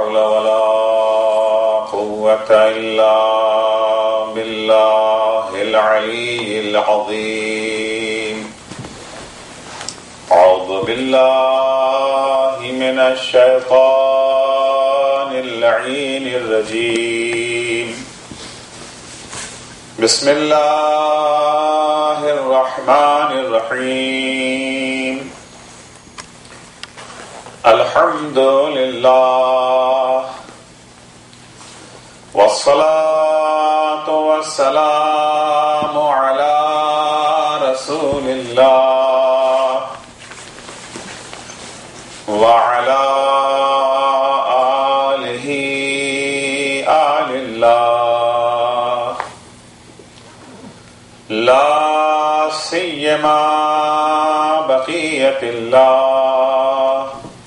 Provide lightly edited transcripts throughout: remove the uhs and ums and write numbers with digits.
ولا قوة إلا بالله العلي العظيم. أعوذ بالله من الشيطان اللعين الرجيم. بسم الله الرحمن الرحيم. الحمد لله والصلاة والسلام على رسول الله وعلى آله آل الله لا سيما بقية الله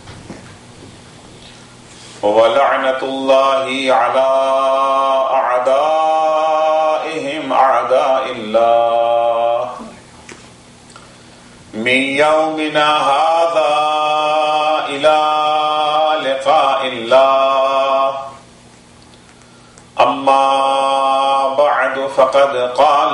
ولعنة الله على أعدائهم أعداء الله من يومنا هذا إلى لقاء الله. أما بعد فقد قال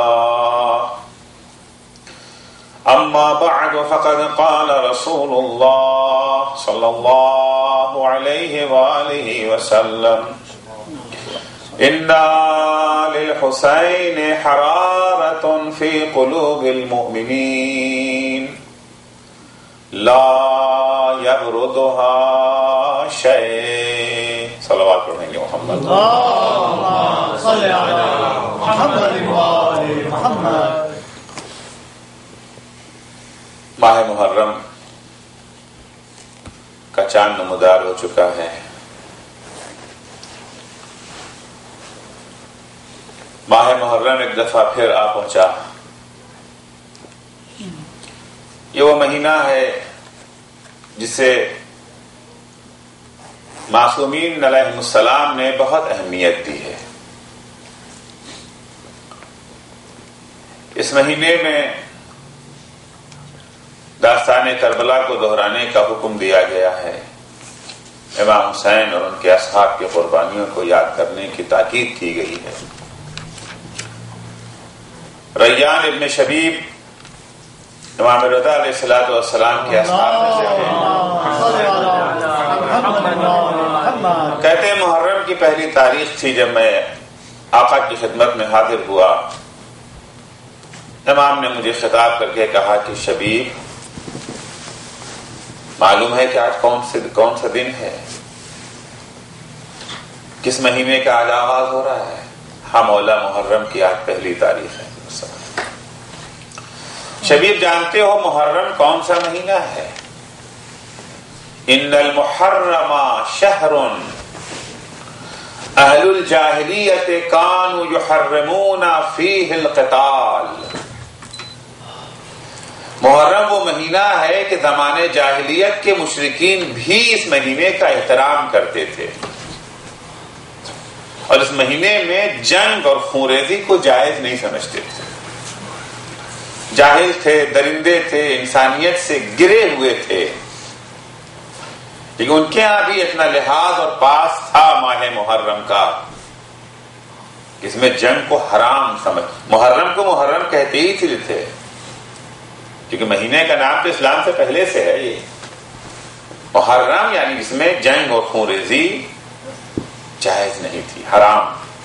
رسول الله صلى الله عليه وآله وسلم: إن للحسين حرارة في قلوب المؤمنين لا يبردها شيء. صلوات پڑھیں گے محمد. اللهم صل على محمد وآل محمد. ماہ محرم کا چاند نمودار ہو چکا ہے. ماہ محرم ایک دفعہ پھر آ پہنچا. یہ وہ مہینہ ہے جسے معصومین علیہم السلام نے بہت اہمیت دی ہے. اس مہینے میں داستان کربلا کو دہرانے کا حکم دیا گیا ہے. امام حسین اور ان کے اصحاب کی قربانیوں کو یاد کرنے کی تاکید کی گئی ہے. ریان ابن شبیب امام رضا علیہ السلام کے اصحاب میں سے ہیں. کہتے ہیں محرم کی پہلی تاریخ تھی جب میں آقا کی خدمت میں حاضر ہوا. امام نے مجھے خطاب کر کے کہا کہ شبیب، معلوم ہے کہ آج کون سا دن ہے؟ کس مہینے کا آج آغاز ہو رہا ہے؟ ہاں مولا، محرم کی آج پہلی تاریخ ہے. شبیب، جانتے ہو محرم کون سا مہینہ ہے؟ ان المحرم شہر اہل الجاہلیت کانوا یحرمون فیہ القتال. محرم وہ مہینہ ہے کہ زمانے جاہلیت کے مشرکین بھی اس مہینے کا احترام کرتے تھے اور اس مہینے میں جنگ اور خونریزی کو جائز نہیں سمجھتے تھے. جاہل تھے، درندے تھے، انسانیت سے گرے ہوئے تھے، لیکن ان کے یہاں بھی اتنا لحاظ اور پاس تھا ماہ محرم کا، اس میں جنگ کو حرام سمجھ. محرم کو محرم کہتے ہی تھے کیونکہ مہینے کا نام تو اسلام سے پہلے سے ہے. یہ محرم یعنی جس میں جنگ اور خونریزی جائز نہیں تھی، حرام.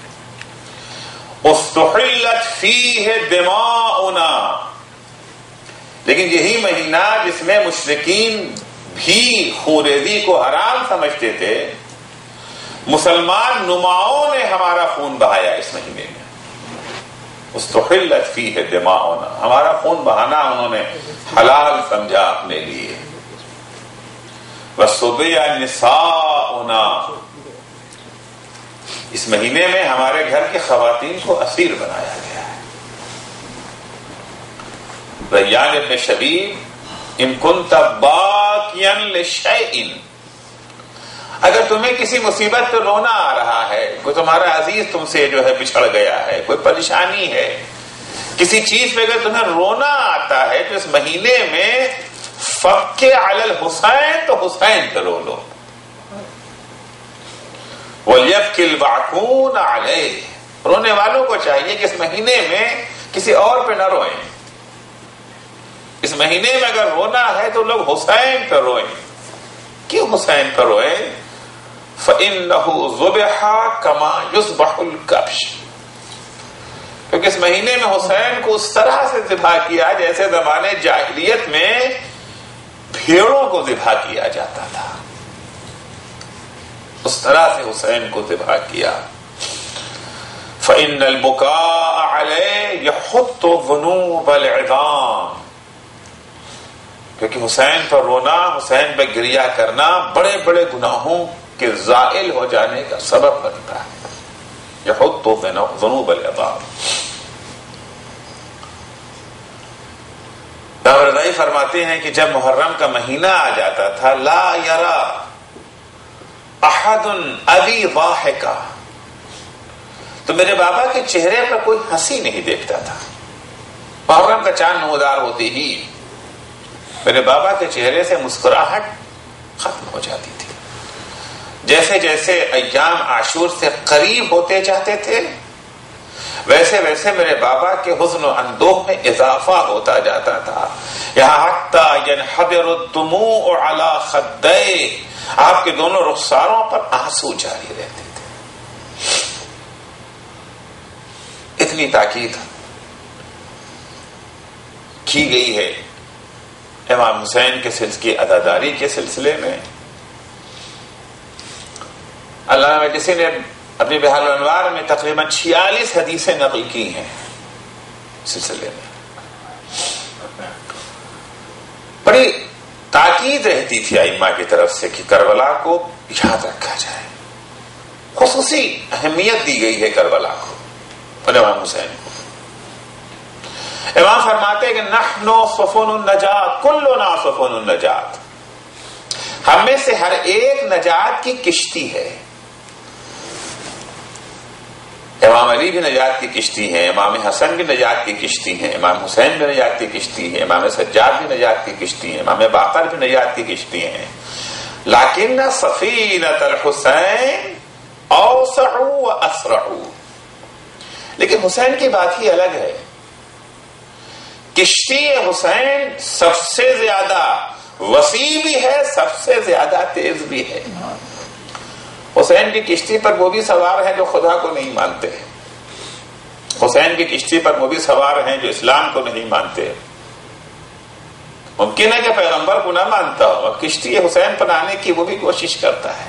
استحلت فیہ دماؤنا، لیکن یہی مہینہ جس میں مشرکین بھی خونریزی کو حرام سمجھتے تھے، مسلمان نماؤں نے ہمارا خون بہایا اس مہینے میں. استحلت فیہ دماؤنا، ہمارا خون بہانا انہوں نے حلال سمجھا اپنے لیے. وَسُبِيَ نِسَاؤُنَا، اس مہینے میں ہمارے گھر کی خواتین کو اسیر بنایا گیا ہے. ریان ابن شبیب: ان كنت باکیا لشیء، اگر تمہیں کسی مصیبت پہ رونا آ رہا ہے، کوئی تمہارا عزیز تم سے جو ہے بچھڑ گیا ہے، کوئی پریشانی ہے، کسی چیز پہ اگر تمہیں رونا آتا ہے تو اس مہینے میں فق علی الحسین، تو حسین پہ رو لو. یبکی الباکون علیہ، رونے والوں کو چاہیے کہ اس مہینے میں کسی اور پہ نہ روئیں. اس مہینے میں اگر رونا ہے تو لوگ حسین پہ روئیں. کیوں حسین پہ روئیں؟ فَإِنَّهُ ذُبِحَ كَمَا يُذْبَحُ الْكَبْشُ، کیونکہ اس مہینے میں حسین کو اس طرح سے ذبح کیا جیسے زمانے جاہلیت میں بھیڑوں کو ذبح کیا جاتا تھا، اس طرح سے حسین کو ذبح کیا. فَإِنَّ الْبُكَاءَ عَلَيْهِ يَحُطُّ ذُنُوبَ الْعِظَامِ، کیونکہ حسین پر رونا، حسین پہ گریہ کرنا بڑے بڑے گناہوں کے زائل ہو جانے کا سبب بنتا ہے. یحط ذنوب العظام. داوردائی فرماتے ہیں کہ جب محرم کا مہینہ آ جاتا تھا، لا یرا احد ابی ضاحکا، تو میرے بابا کے چہرے پر کوئی ہنسی نہیں دیکھتا تھا. محرم کا چاند نمودار ہوتی ہی میرے بابا کے چہرے سے مسکراہٹ ختم ہو جاتی تھی. جیسے جیسے ایام عاشور سے قریب ہوتے جاتے تھے ویسے ویسے میرے بابا کے حزن و اندوہ میں اضافہ ہوتا جاتا تھا. یہاں حتی ینحدر الدموع علی خدیہ، آپ کے دونوں رخساروں پر آنسو جاری رہتے تھے. اتنی تاکید کی گئی ہے امام حسین کے کی عزاداری کے سلسلے میں. علامہ مجلسی نے اپنی بحار الانوار میں تقریباً 46 حدیثیں نقل کی ہیں سلسلے میں. بڑی تاکید رہتی تھی ائمہ کی طرف سے کہ کربلا کو یاد رکھا جائے. خصوصی اہمیت دی گئی ہے کربلا کو اور امام حسین کو. امام فرماتے ہیں کہ نحن سفن النجات، کلنا سفن النجات، ہم میں سے ہر ایک نجات کی کشتی ہے. امام علی بھی نجات کی کشتی ہے، امام حسن بھی نجات کی کشتی ہے، امام حسین بھی نجات کی کشتی ہے، امام سجاد بھی نجات کی کشتی ہے، امام باقر بھی نجات کی کشتی ہیں. لیکن سفینۃ الحسین اوسع واسرع، لیکن حسین کی بات ہی الگ ہے. کشتی حسین سب سے زیادہ وسیع بھی ہے، سب سے زیادہ تیز بھی ہے. حسین کی کشتی پر وہ بھی سوار ہیں جو خدا کو نہیں مانتے، حسین کی کشتی پر وہ بھی سوار ہیں جو اسلام کو نہیں مانتے. ممکن ہے کہ پیغمبر کو نہ مانتا ہو اور کشتی حسین پر آنے کی وہ بھی کوشش کرتا ہے.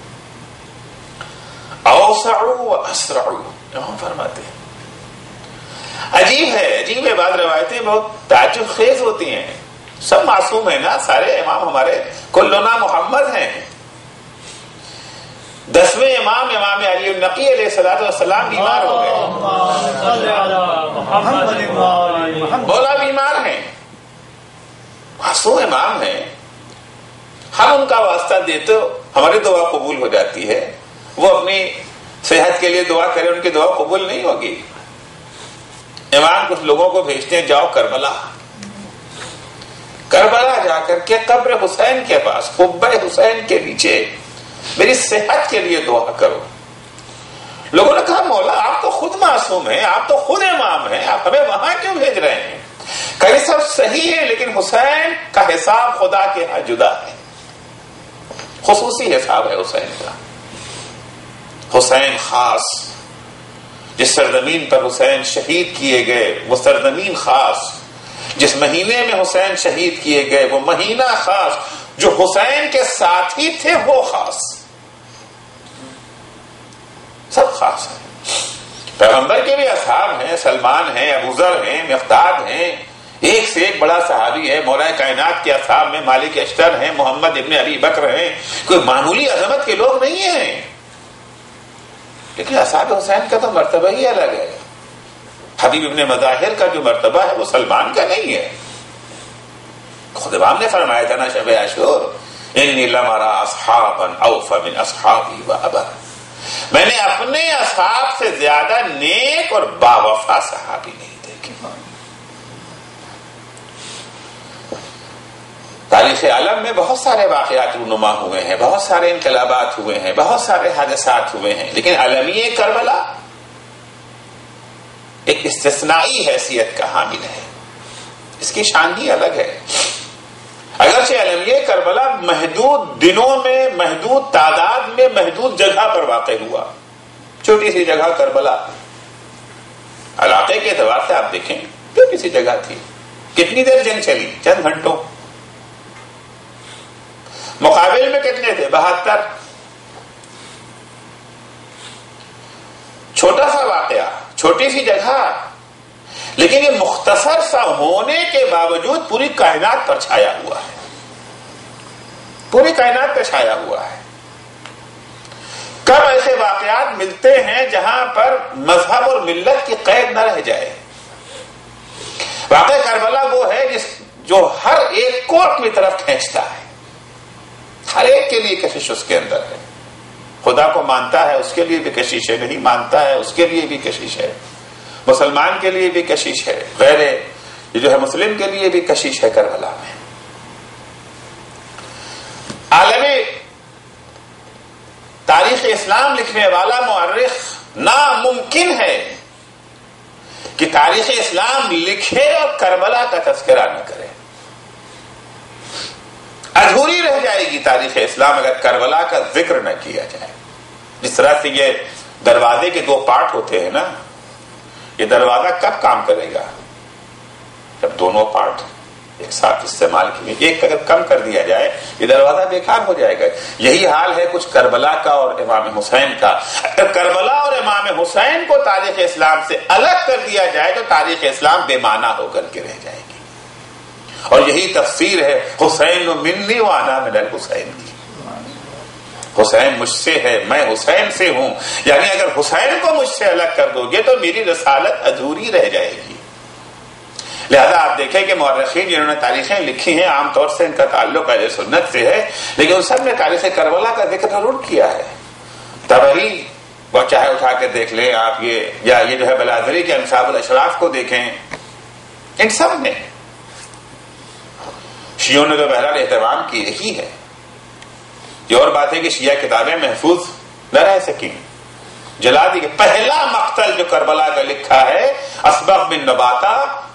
اوسع واسرع ہم فرماتے ہیں. عجیب ہے بعض روایتیں بہت تعجب خیز ہوتی ہیں. سب معصوم ہیں نا، سارے امام ہمارے کلنا محمد ہیں. 10ویں امام علی النقی علیہ السلام بیمار ہو گئے، بولا بیمار ہیں، معصوم امام ہیں. ہم ان کا واسطہ دیتے ہماری دعا قبول ہو جاتی ہے، وہ اپنی صحت کے لیے دعا کرے ان کی دعا قبول نہیں ہوگی. امام کچھ لوگوں کو بھیجتے ہیں، جاؤ کربلا جا کر کے قبر حسین کے پاس، قبہ حسین کے نیچے میری صحت کے لیے دعا کرو. لوگوں نے کہا مولا آپ تو خود معصوم ہیں، آپ تو خود امام ہیں، آپ ہمیں وہاں کیوں بھیج رہے ہیں؟ کئی سب صحیح ہے لیکن حسین کا حساب خدا کے ہاں جدا ہے، خصوصی حساب ہے حسین کا. حسین خاص، جس سرزمین پر حسین شہید کیے گئے وہ سرزمین خاص، جس مہینے میں حسین شہید کیے گئے وہ مہینہ خاص، جو حسین کے ساتھی تھے وہ خاص. سب خاص ہیں. پیغمبر کے بھی اصحاب ہیں، سلمان ہیں، ابوذر ہیں، مقداد ہیں، ایک سے ایک بڑا صحابی ہے. مولا کائنات کے اصحاب میں مالک اشتر ہیں، محمد ابن ابی بکر ہیں. کوئی معمولی عظمت کے لوگ نہیں ہیں، لیکن اصحاب حسین کا تو مرتبہ ہی الگ ہے. حبیب ابن مظاہر کا جو مرتبہ ہے وہ سلمان کا نہیں ہے. خود امام نے فرمایا تھا نا شب عاشور، انی لمرا اصحابا اوفى من اصحابی وابر، میں نے اپنے اصحاب سے زیادہ نیک اور باوفا صحابی نہیں دیکھے. تاریخ عالم میں بہت سارے واقعات رونما ہوئے ہیں، بہت سارے انقلابات ہوئے ہیں، بہت سارے حادثات ہوئے ہیں، لیکن علمیہ کربلا ایک استثنائی حیثیت کا حامل ہے، اس کی شان ہی الگ ہے۔ اگرچہ علمیہ کربلا محدود دنوں میں، محدود تعداد میں، محدود جگہ پر واقع ہوا، چھوٹی سی جگہ کربلا، علاقے کے اعتبار سے آپ دیکھیں چھوٹی سی جگہ تھی، کتنی دیر جنگ چلی؟ چند گھنٹوں۔ مقابل میں کتنے تھے؟ 72۔ چھوٹا سا واقعہ، چھوٹی سی جگہ، لیکن یہ مختصر سا ہونے کے باوجود پوری کائنات پر چھایا ہوا ہے، پوری کائنات پر چھایا ہوا ہے۔ کب ایسے واقعات ملتے ہیں جہاں پر مذہب اور ملت کی قید نہ رہ جائے؟ واقعہ کربلا وہ ہے جو ہر ایک کو اپنی طرف کھینچتا ہے، ہر ایک کے لیے کشش اس کے اندر ہے۔ خدا کو مانتا ہے اس کے لیے بھی کشش ہے، نہیں مانتا ہے اس کے لیے بھی کشش ہے، مسلمان کے لیے بھی کشش ہے، غیر یہ جو ہے مسلم کے لیے بھی کشش ہے کربلا میں۔ عالمی تاریخ اسلام لکھنے والا مورخ ناممکن ہے کہ تاریخ اسلام لکھے اور کربلا کا تذکرہ نہ کرے۔ ادھوری رہ جائے گی تاریخ اسلام اگر کربلا کا ذکر نہ کیا جائے۔ جس طرح سے یہ دروازے کے 2 پارٹ ہوتے ہیں نا، یہ دروازہ کب کام کرے گا؟ جب دونوں پارٹ ایک ساتھ استعمال کیے، ایک اگر کم کر دیا جائے یہ دروازہ بیکار ہو جائے گا۔ یہی حال ہے کچھ کربلا کا اور امام حسین کا۔ اگر کربلا اور امام حسین کو تاریخ اسلام سے الگ کر دیا جائے تو تاریخ اسلام بے معنی ہو کر کے رہ جائے گی، اور یہی تفسیر ہے حسین منی وانا من الحسین کی۔ حسین مجھ سے ہے، میں حسین سے ہوں، یعنی اگر حسین کو مجھ سے الگ کر دو گے تو میری رسالت ادھوری رہ جائے گی۔ لہذا آپ دیکھیں کہ مورخین جنہوں نے تاریخیں لکھی ہیں عام طور سے ان کا تعلق اہل سنت سے ہے، لیکن ان سب نے تاریخ کربلا کا ذکر ضرور کیا ہے۔ طبری وہ چاہے اٹھا کے دیکھ لیں آپ، یہ جو ہے بلازری کے انصاب الاشراف کو دیکھیں، ان سب نے، شیعوں نے تو بہرحال اہتمام کی رہی ہے۔ یہ اور بات ہے کہ شیعہ کتابیں محفوظ نہ رہ سکیں، جلا دی۔ پہلا مقتل جو کربلا کا لکھا ہے اسبغ بن نباتہ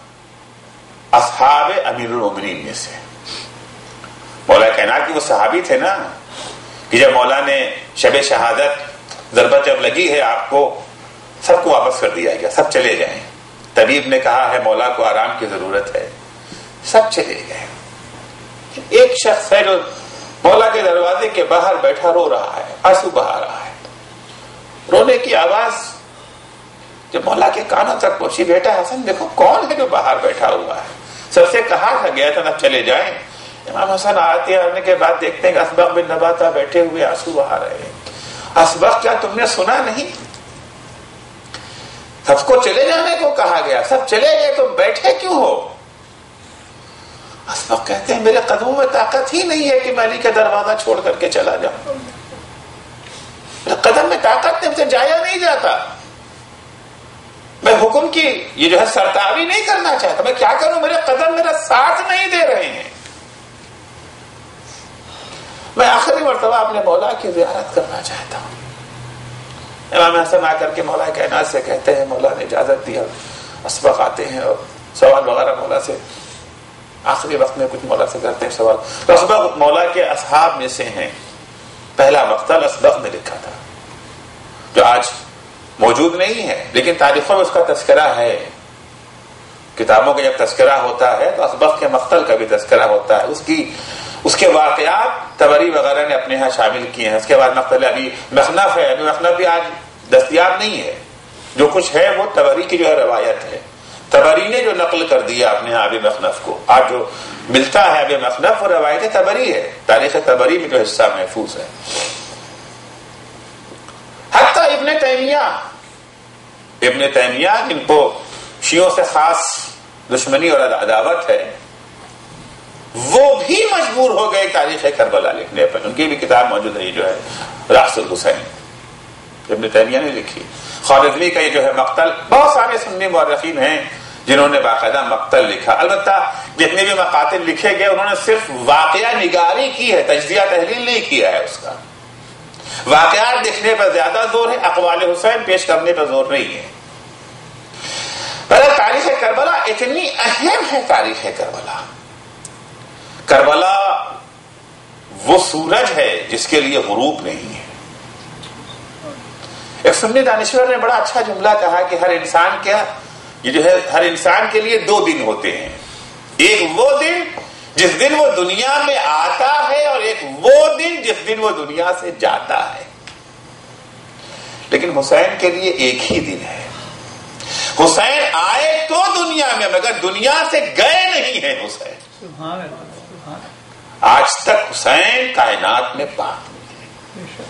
اصحاب امیر المومنین میں سے، مولا کائنات کے وہ صحابی تھے نا کہ جب مولا نے شب شہادت ضربت جب لگی ہے آپ کو، سب کو واپس کر دیا گیا، سب چلے جائیں۔ طبیب نے کہا ہے مولا کو آرام کی ضرورت ہے، سب چلے گئے۔ ایک شخص ہے جو مولا کے دروازے کے باہر بیٹھا رو رہا ہے، آنسو بہا رہا ہے۔ رونے کی آواز جب مولا کے کانوں تک پہنچی، بیٹا حسن دیکھو کون ہے جو باہر بیٹھا ہوا ہے۔ سب سے کہا تھا گیا تھا نہ چلے جائیں۔ امام حسن آنے کے بعد دیکھتے ہیں کہ اسبغ بن نباتہ بیٹھے ہوئے آنسو بہا رہے ہیں۔ اسبغ کیا تم نے سنا نہیں؟ سب کو چلے جانے کو کہا گیا، سب چلے گئے تو بیٹھے کیوں ہو؟ اسبغ کہتے ہیں میرے قدموں میں طاقت ہی نہیں ہے کہ میں علی کا دروازہ چھوڑ کر کے چلا جاؤں، میرے قدم میں طاقت نہیں، مجھے جایا نہیں جاتا، میں حکم کی یہ جو ہے سرتاوی نہیں کرنا چاہتا، میں کیا کروں، میرے قدم میرا ساتھ نہیں دے رہے ہیں، میں آخری مرتبہ اپنے مولا کی زیارت کرنا چاہتا ہوں۔ امام حسن آ کر کے مولا کائنات سے کہتے ہیں مولا نے اجازت دی، اسبغ آتے ہیں اور سوال وغیرہ مولا سے آخری وقت میں کچھ مولا سے کرتے ہیں سوال۔ تو اسبغ مولا کے اصحاب میں سے ہیں، پہلا مقتل اسبغ نے لکھا تھا جو آج موجود نہیں ہے، لیکن تاریخوں میں اس کا تذکرہ ہے۔ کتابوں کا جب تذکرہ ہوتا ہے تو اسبغ کے مقتل کا بھی تذکرہ ہوتا ہے، اس کے واقعات طبری وغیرہ نے اپنے ہاں شامل کیے ہیں۔ اس کے بعد مقتل ابی مخنف ہے، ابی مخنف بھی آج دستیاب نہیں ہے، جو کچھ ہے وہ طبری کی جو ہے روایت ہے، طبری نے جو نقل کر دیا اپنے ابی مخنف کو، آج جو ملتا ہے ابی مخنف وہ روایت طبری ہے، تاریخ طبری میں جو حصہ محفوظ ہے۔ حتیٰ ابن تیمیہ جن کو شیعوں سے خاص دشمنی اور عداوت ہے، وہ بھی مجبور ہو گئے تاریخ کربلا لکھنے پر۔ ان کی بھی کتاب موجود ہے، یہ جو ہے راس الحسین ابن تیمیہ نے لکھی۔ خوارزمی کا یہ جو ہے مقتل، بہت سارے سنی مورخین ہیں جنہوں نے باقاعدہ مقتل لکھا. البتہ جتنے بھی مقاتل لکھے گئے انہوں نے صرف واقعہ نگاری کی ہے، تجزیہ تحلیل نہیں کیا ہے اس کا. واقعات لکھنے پر زیادہ زور ہے، اقوال حسین پیش کرنے پر زور نہیں ہے. پر تاریخ کربلا اتنی اہم ہے. تاریخ کربلا، کربلا وہ سورج ہے جس کے لیے غروب نہیں ہے. ایک سنی دانشور نے بڑا اچھا جملہ کہا کہ ہر انسان ہر انسان کے لیے 2 دن ہوتے ہیں. ایک وہ دن جس دن وہ دنیا میں آتا ہے، اور ایک وہ دن جس دن وہ دنیا سے جاتا ہے. لیکن حسین کے لیے ایک ہی دن ہے. حسین آئے تو دنیا میں، مگر دنیا سے گئے نہیں ہیں حسین. آج تک حسین کائنات میں بات ہوئی ہے.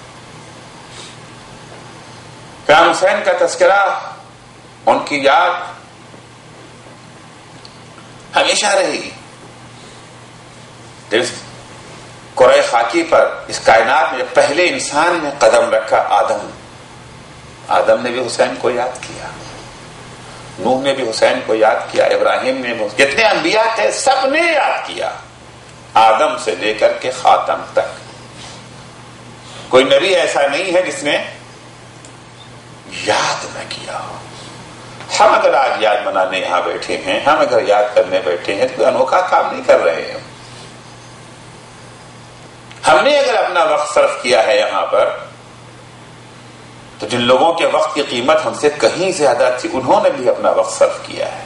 امام حسین کا تذکرہ، ان کی یاد ہمیشہ رہے گی. جب کرۂ خاکی پر اس کائنات میں پہلے انسان نے قدم رکھا، آدم نے بھی حسین کو یاد کیا، نوح نے بھی حسین کو یاد کیا، ابراہیم نے، جتنے انبیاء تھے سب نے یاد کیا. آدم سے لے کر کے خاتم تک کوئی نبی ایسا نہیں ہے جس نے یاد نہ کیا ہو. ہم اگر آج یاد منانے یہاں بیٹھے ہیں، ہم اگر یاد کرنے بیٹھے ہیں تو کوئی انوکھا کام نہیں کر رہے ہیں. ہم نے اگر اپنا وقت صرف کیا ہے یہاں پر، تو جن لوگوں کے وقت کی قیمت ہم سے کہیں زیادہ تھی انہوں نے بھی اپنا وقت صرف کیا ہے.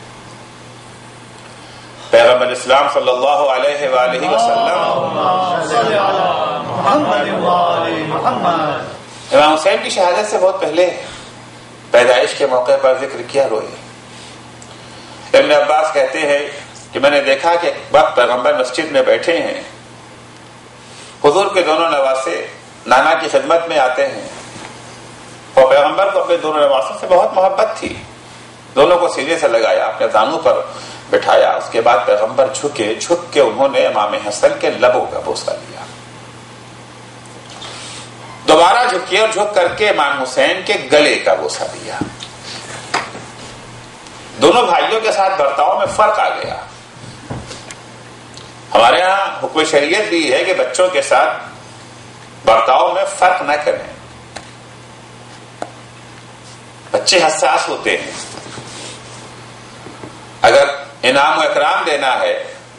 پیغمبر اسلام صلی اللہ علیہ وآلہ وسلم امام حسین کی شہادت سے بہت پہلے پیدائش کے موقع پر ذکر کیا، روئے. ابن عباس کہتے ہیں کہ میں نے دیکھا کہ وقت پیغمبر مسجد میں بیٹھے ہیں، حضور کے دونوں نواسے نانا کی خدمت میں آتے ہیں، اور پیغمبر کو اپنے دونوں نواسوں سے بہت محبت تھی. دونوں کو سینے سے لگایا، اپنے دانوں پر بٹھایا. اس کے بعد پیغمبر جھک کے انہوں نے امام حسن کے لبوں کا بوسہ لیا. دوبارہ جھکے اور جھک کر کے امام حسین کے گلے کا بوسہ لیا. دونوں بھائیوں کے ساتھ برتاؤ میں فرق آ گیا. ہمارے ہاں حکم شریعت بھی ہے کہ بچوں کے ساتھ برتاؤ میں فرق نہ کریں. بچے حساس ہوتے ہیں. اگر انعام و اکرام دینا ہے،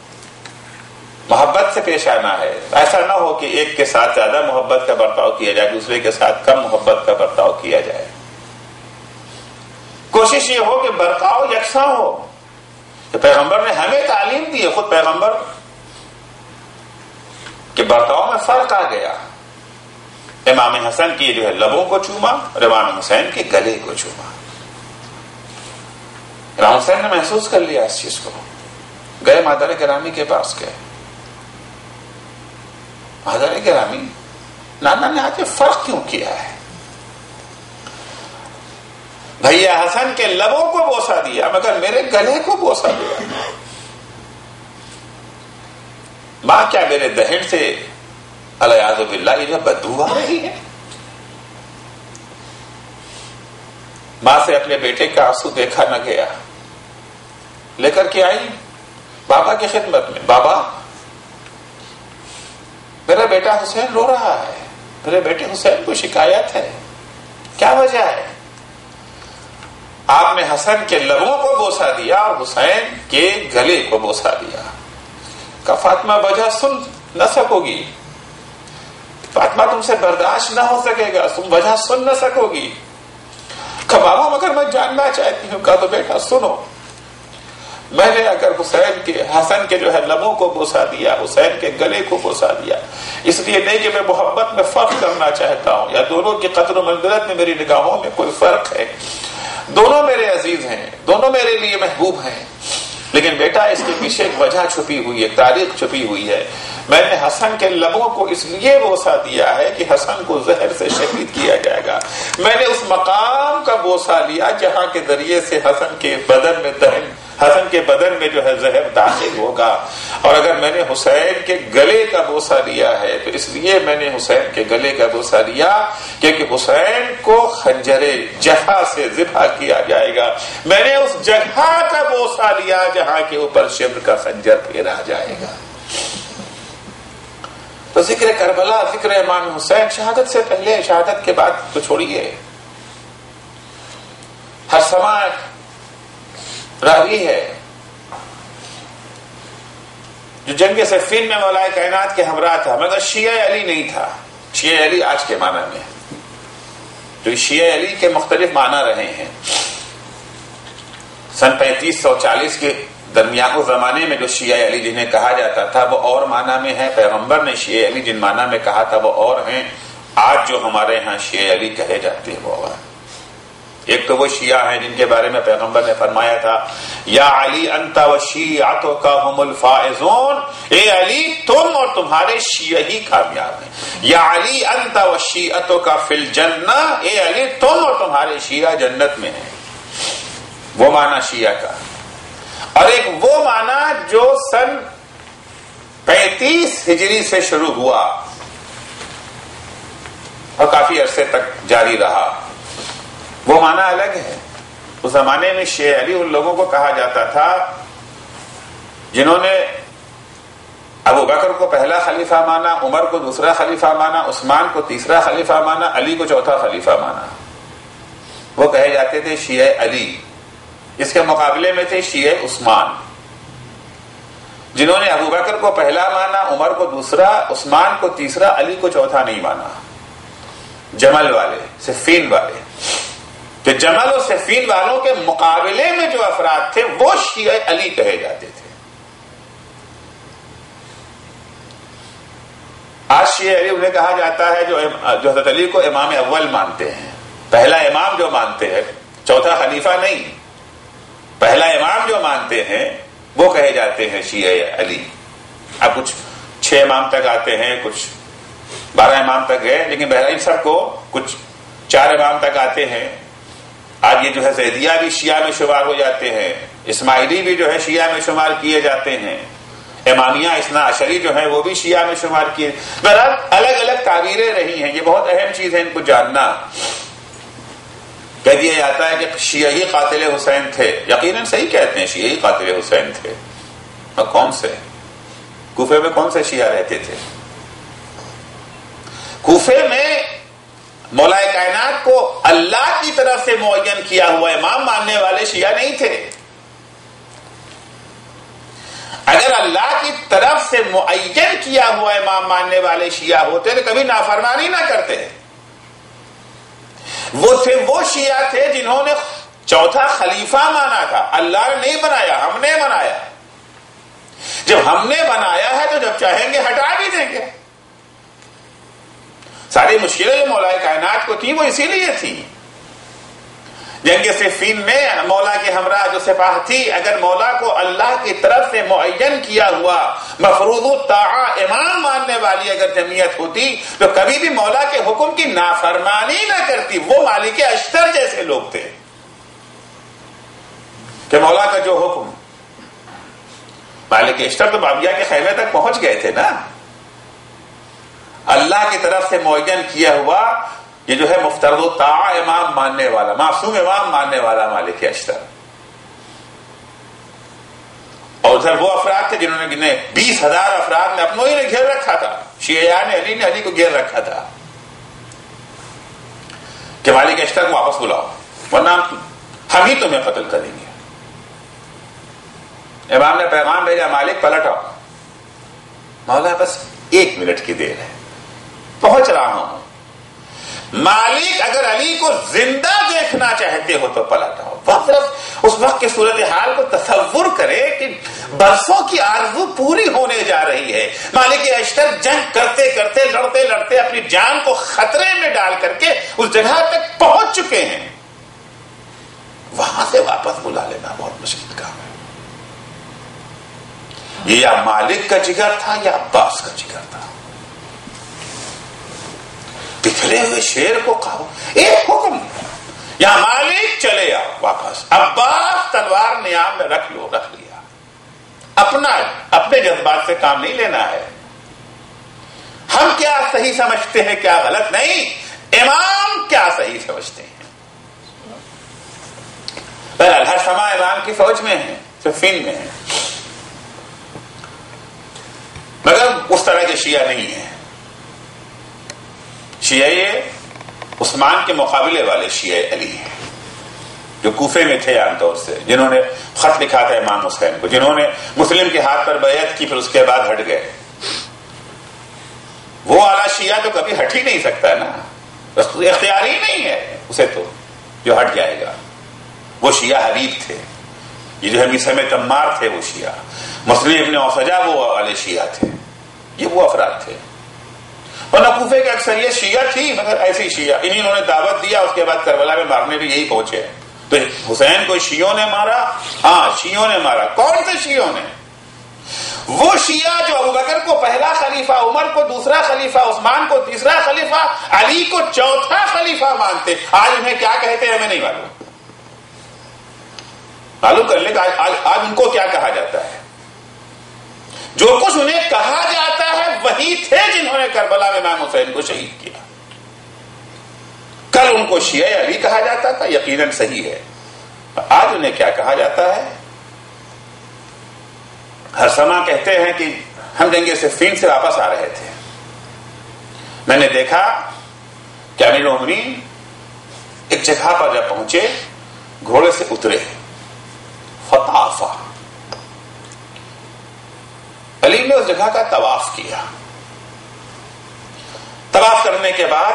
محبت سے پیش آنا ہے، ایسا نہ ہو کہ ایک کے ساتھ زیادہ محبت کا برتاؤ کیا جائے، دوسرے کے ساتھ کم محبت کا برتاؤ کیا جائے. کوشش یہ ہو کہ برتاؤ یکساں ہو. کہ پیغمبر نے ہمیں تعلیم دی ہے، خود پیغمبر کہ برتاؤ میں فرق آ گیا. امام حسن کی جو ہے لبوں کو چوما اور امام حسین کے گلے کو چوما. امام حسین نے محسوس کر لیا اس چیز کو. گئے مادر گرامی کے پاس گئے. مادر گرامی، نانا نے آج فرق کیوں کیا ہے؟ بھیا حسن کے لبوں کو بوسہ دیا مگر میرے گلے کو بوسہ دیا. ماں کیا میرے دہن سے الیاذ باللہ یہ جو بدبو آ رہی ہے؟ ماں سے اپنے بیٹے کا آنسو دیکھا نہ گیا. لے کر کے آئی بابا کی خدمت میں. بابا، میرا بیٹا حسین رو رہا ہے، میرے بیٹے حسین کو شکایت ہے، کیا وجہ ہے؟ آپ نے حسن کے لبوں کو بوسہ دیا اور حسین کے گلے کو بوسہ دیا. کہا فاطمہ وجہ سن نہ سکو گی، فاطمہ تم سے برداشت نہ ہو سکے گا، تم وجہ سن نہ سکو گی. کہا بابا مگر میں جاننا چاہتی ہوں. کہا تو بیٹا سنو، میں نے اگر حسن کے جو ہے لبوں کو بوسہ دیا، حسین کے گلے کو بوسہ دیا، اس لیے نہیں کہ میں محبت میں فرق کرنا چاہتا ہوں یا دونوں کی قدر و منزلت میں میری نگاہوں میں کوئی فرق ہے. دونوں میرے عزیز ہیں، دونوں میرے لیے محبوب ہیں، لیکن بیٹا اس کے پیچھے ایک وجہ چھپی ہوئی ہے، تاریخ چھپی ہوئی ہے. میں نے حسن کے لبوں کو اس لیے بوسہ دیا ہے کہ حسن کو زہر سے شہید کیا جائے گا. میں نے اس مقام کا بوسہ لیا جہاں کے ذریعے سے حسن کے بدن میں حسن کے بدن میں جو ہے زہر داخل ہوگا، اور اگر میں نے حسین کے گلے کا بوسہ لیا ہے تو اس لیے میں نے حسین کے گلے کا بوسہ لیا کیونکہ حسین کو خنجر جفا سے ذبح کیا جائے گا، میں نے اس جگہ کا بوسہ لیا جہاں کے اوپر شبر کا خنجر پھیرا جائے گا۔ تو ذکر کربلا، ذکر امام حسین شہادت سے پہلے، شہادت کے بعد تو چھوڑیے، ہر سماج راوی ہے جو جنگ صفین میں مولا کائنات کے ہمراہ تھا، مگر شیعہ علی نہیں تھا۔ شیعہ علی آج کے معنی میں، جو شیعہ علی کے مختلف معنی رہے ہیں۔ سن 3540 کے درمیان زمانے میں جو شیعہ علی جنہیں کہا جاتا تھا وہ اور معنی میں ہے، پیغمبر نے شیعہ علی جن معنی میں کہا تھا وہ اور ہیں، آج جو ہمارے ہاں شیعہ علی کہے جاتے ہیں وہ اور۔ ایک تو وہ شیعہ ہیں جن کے بارے میں پیغمبر نے فرمایا تھا یا علی انت و شیعتک هم الفائزون، اے علی تم اور تمہارے شیعہ ہی کامیاب ہیں، یا علی انت و شیعتک فی الجنہ، اے علی تم اور تمہارے شیعہ جنت میں ہیں، وہ معنی شیعہ کا۔ اور ایک وہ معنی جو سن 35 ہجری سے شروع ہوا اور کافی عرصے تک جاری رہا، وہ معنی الگ ہے۔ اس زمانے میں شیعہ علی ان لوگوں کو کہا جاتا تھا جنہوں نے ابو بکر کو پہلا خلیفہ مانا، عمر کو دوسرا خلیفہ مانا، عثمان کو تیسرا خلیفہ مانا، علی کو چوتھا خلیفہ مانا، وہ کہے جاتے تھے شیعہ علی۔ اس کے مقابلے میں تھے شیعہ عثمان، جنہوں نے ابو بکر کو پہلا مانا، عمر کو دوسرا، عثمان کو تیسرا، علی کو چوتھا نہیں مانا۔ جمل والے، صفین والے، تو جمل و صفین والوں کے مقابلے میں جو افراد تھے وہ شیعہ علی کہے جاتے تھے۔ آج شیعہ علی انہیں کہا جاتا ہے جو حضرت علی کو امام اول مانتے ہیں، پہلا امام جو مانتے ہیں، چوتھا خلیفہ نہیں، پہلا امام جو مانتے ہیں وہ کہے جاتے ہیں شیعہ علی۔ اب کچھ 6 امام تک آتے ہیں، کچھ 12 امام تک گئے، لیکن بہرحال سب کو کچھ 4 امام تک آتے ہیں۔ آج یہ جو ہے زیدیہ بھی شیعہ میں شمار ہو جاتے ہیں، اسماعیلی بھی جو ہے شیعہ میں شمار کیے جاتے ہیں، امامیہ اثنا عشری جو ہے وہ بھی شیعہ میں شمار کیے۔ بہرحال الگ الگ تعبیریں رہی ہیں، یہ بہت اہم چیز ہے ان کو جاننا۔ کہہ دیا جاتا ہے کہ شیعہ ہی قاتل حسین تھے، یقیناً صحیح کہتے ہیں، شیعہ ہی قاتل حسین تھے۔ اور کون سے؟ کوفے میں کون سے شیعہ رہتے تھے؟ کوفے میں مولا کائنات کو اللہ کی طرف سے معین کیا ہوا امام ماننے والے شیعہ نہیں تھے۔ اگر اللہ کی طرف سے معین کیا ہوا امام ماننے والے شیعہ ہوتے تو کبھی نافرمانی نہ کرتے۔ وہ شیعہ تھے جنہوں نے چوتھا خلیفہ مانا تھا، اللہ نے نہیں بنایا، ہم نے بنایا۔ جب ہم نے بنایا ہے تو جب چاہیں گے ہٹا بھی دیں گے۔ ساری مشکلیں جو مولا کائنات کو تھی وہ اسی لیے تھی۔ جنگ صفین میں مولا کے ہمراہ جو سپاہ تھی، اگر مولا کو اللہ کی طرف سے معین کیا ہوا مفروض الطاعہ امام ماننے والی اگر جمعیت ہوتی تو کبھی بھی مولا کے حکم کی نافرمانی نہ کرتی۔ وہ مالک اشتر جیسے لوگ تھے کہ مولا کا جو حکم، مالک اشتر تو بابیہ کے خیمے تک پہنچ گئے تھے نا، اللہ کی طرف سے معین کیا ہوا یہ جو ہے مفترض الطاعہ امام ماننے والا، معصوم امام ماننے والا مالک اشتر۔ اور ادھر وہ افراد تھے جنہوں نے 20,000 افراد نے اپنوں ہی نے گھیر رکھا تھا، شیعیان علی نے علی کو گھیر رکھا تھا کہ مالک اشتر کو واپس بلاؤ ورنہ ہم ہی تمہیں قتل کریں گے۔ امام نے پیغام بھیجا، مالک پلٹ آؤ۔ مولا بس 1 منٹ کی دیر ہے، پہنچ رہا ہوں۔ مالک اگر علی کو زندہ دیکھنا چاہتے ہو تو پلٹ آؤ۔ اس وقت کی صورتحال کو تصور کرے کہ برسوں کی آرزو پوری ہونے جا رہی ہے، مالک اشتر جنگ کرتے کرتے لڑتے لڑتے اپنی جان کو خطرے میں ڈال کر کے اس جگہ تک پہنچ چکے ہیں، وہاں سے واپس بلا لینا بہت مشکل کام ہے۔ یہ یا مالک کا جگر تھا یا عباس کا جگر تھا۔ بکھرے ہوئے شیر کو کہو، ایک حکم یہاں مالک چلے آؤ واپس، عباس تلوار نیام میں رکھ لیا، اپنے جذبات سے کام نہیں لینا ہے. ہم کیا صحیح سمجھتے ہیں کیا غلط نہیں، امام کیا صحیح سمجھتے ہیں. بہرحال ہر سما امام کی فوج میں ہے، صفین میں ہے، مگر اس طرح کے شیعہ نہیں ہیں. شیعہ یہ عثمان کے مقابلے والے شیعہ علی ہیں جو کوفے میں تھے عام طور سے، جنہوں نے خط لکھا تھا امام حسین کو، جنہوں نے مسلم کے ہاتھ پر بیعت کی، پھر اس کے بعد ہٹ گئے. وہ اعلی شیعہ تو کبھی ہٹ ہی نہیں سکتا نا، اختیاری ہی نہیں ہے اسے تو جو ہٹ جائے گا. وہ شیعہ حبیب تھے، یہ جو ہے میسم تمار تھے وہ شیعہ، مسلم ابن اوسجہ وہ والے شیعہ تھے، یہ وہ افراد تھے. ورنہ کوفے کے اکثریت شیعہ تھی، مگر ایسی شیعہ انہوں نے دعوت دیا، اس کے بعد کربلا میں مارنے بھی یہی پہنچے. تو حسین کو شیعوں نے مارا، ہاں شیعوں نے مارا. کون سے شیعوں نے؟ وہ شیعہ جو ابوبکر کو پہلا خلیفہ، عمر کو دوسرا خلیفہ، عثمان کو تیسرا خلیفہ، علی کو چوتھا خلیفہ مانتے. آج انہیں کیا کہتے ہیں ہمیں نہیں معلوم کر لیں آج ان کو کیا کہا جاتا ہے. جو کچھ انہیں کہا جاتا ہے وہی تھے جنہوں نے کربلا میں امام حسین کو شہید کیا. کل ان کو شیعہ علی کہا جاتا تھا، یقیناً صحیح ہے. آج انہیں کیا کہا جاتا ہے؟ ہر سما کہتے ہیں کہ ہم جنگ صفین سے واپس آ رہے تھے، میں نے دیکھا کہ امیر المومنین ایک جگہ پر جب پہنچے گھوڑے سے اترے، فطافہ، علی نے اس جگہ کا طواف کیا. طواف کرنے کے بعد